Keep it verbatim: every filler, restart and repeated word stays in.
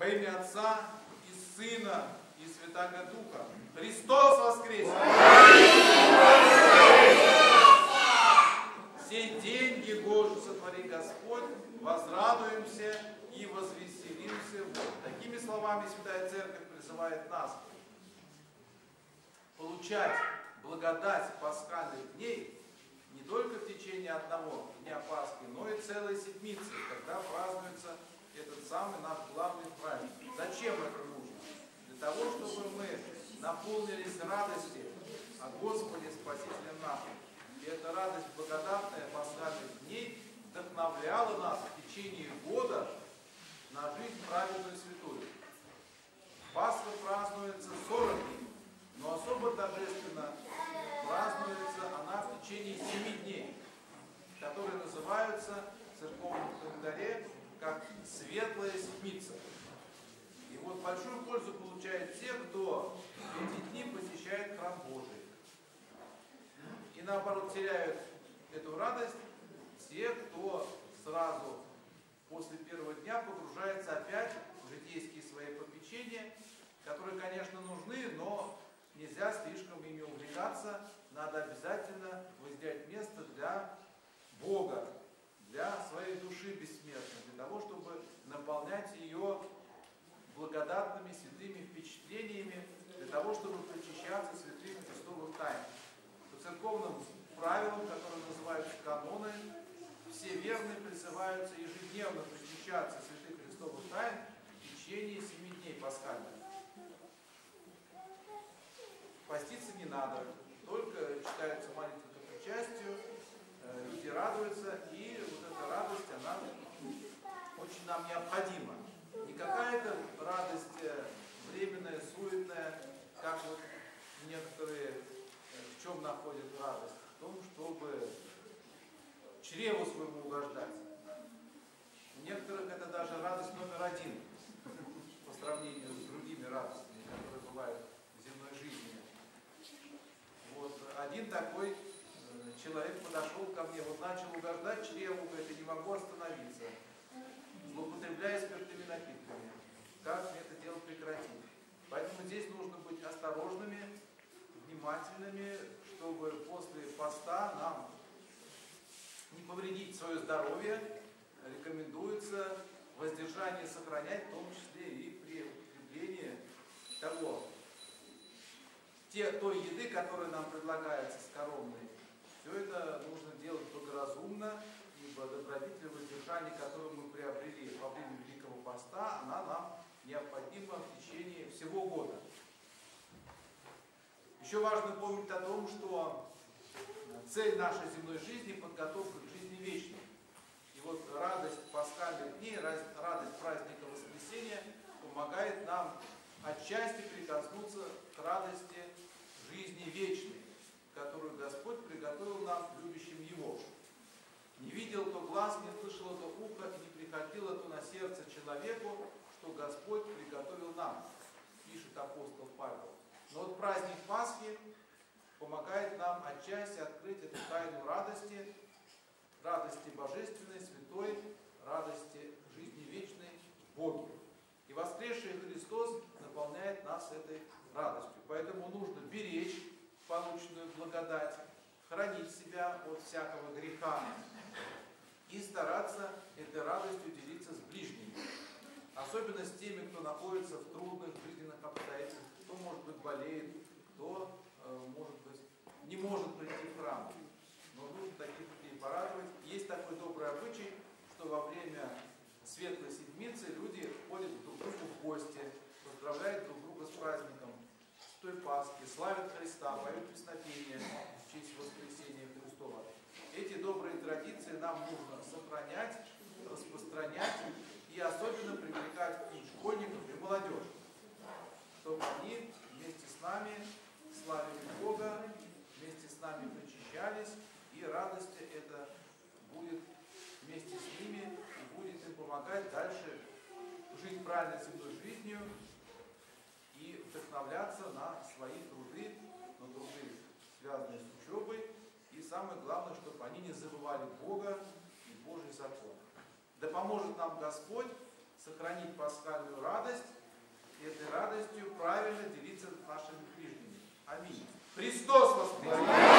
Во имя Отца и Сына и Святаго Духа. Христос воскресе! Сей день Егожий сотвори Господь, возрадуемся и возвеселимся. Такими словами Святая Церковь призывает нас получать благодать пасхальных дней не только в течение одного дня Пасхи, но и целой седмицы, когда празднуется этот самый наш главный праздник. Зачем это нужно? Для того, чтобы мы наполнились радостью о Господе Спасителе нашем. И эта радость благодатная пасхальных дней вдохновляла нас в течение года на жизнь праведную и святую. Пасха празднуется сорок дней, но особо торжественно празднуется она в течение семи дней, которые называются в церковном календаре как Светлая Седмица. И вот большую пользу получают те, кто эти дни посещает храм Божий. И наоборот теряют эту радость те, кто сразу после первого дня погружается опять в житейские свои попечения, которые, конечно, нужны, но нельзя слишком ими увлекаться. Надо обязательно выделять место для Бога, для своей души бессмертной, для того, чтобы наполнять ее благодатными святыми впечатлениями, для того, чтобы причащаться святых Христовых тайн. По церковным правилам, которые называются каноны, все верные призываются ежедневно причащаться святых Христовых тайн в течение семи дней пасхальных. Поститься не надо, только читается молитва к причастию, люди радуются, и вот эта радость, она очень нам необходима. Не какая-то радость временная, суетная, как вот некоторые в чем находят радость? В том, чтобы чреву своему угождать. У некоторых это даже радость номер один по сравнению с другими радостями, которые бывают в земной жизни. Вот один такой человек подошел ко мне, вот начал угождать чреву, говорит, я не могу остановиться, злоупотребляя спиртными напитками. Как мне это дело прекратить? Поэтому здесь нужно быть осторожными, внимательными, чтобы после поста нам не повредить свое здоровье. Рекомендуется воздержание сохранять, в том числе и при употреблении того, те, той еды, которая нам предлагается скоромной. Все это нужно делать благоразумно, ибо добродетель воздержания, которую мы приобрели во время Великого Поста, она нам необходима в течение всего года. Еще важно помнить о том, что цель нашей земной жизни – подготовка к жизни вечной. И вот радость пасхальных дней, радость праздника Воскресения помогает нам отчасти прикоснуться к радости жизни вечной, которую Господь приготовил нам, любящим Его. Не видел то глаз, не слышало то ухо, и не приходило то на сердце человеку, что Господь приготовил нам, пишет апостол Павел. Но вот праздник Пасхи помогает нам отчасти открыть эту тайну радости, радости божественной, святой, радости жизни вечной в Боге. И воскресший Христос наполняет нас этой радостью. Поэтому нужно беречь полученную благодать, хранить себя от всякого греха и стараться этой радостью делиться с ближними. Особенно с теми, кто находится в трудных жизненных обстоятельствах, кто, может быть, болеет, кто, может быть, не может прийти в храм. Но нужно таких людей порадовать. Есть такой добрый обычай, что во время Светлой Седмицы люди ходят друг к другу в гости, поздравляют друг друга с праздником, с той Пасхи, славят Христа, поют песнопения в честь воскресения Христова. Эти добрые традиции нам нужно сохранять, распространять и особенно привлекать и школьников, и молодежь, чтобы они вместе с нами славили Бога, вместе с нами причащались, и радость эта будет вместе с ними и будет им помогать дальше жить правильной земной жизнью и вдохновляться на свои труды, на труды, связанные с учебой, и самое главное, чтобы они не забывали Бога и Божий закон. Да поможет нам Господь сохранить пасхальную радость и этой радостью правильно делиться нашими ближними. Аминь. Христос воскресе!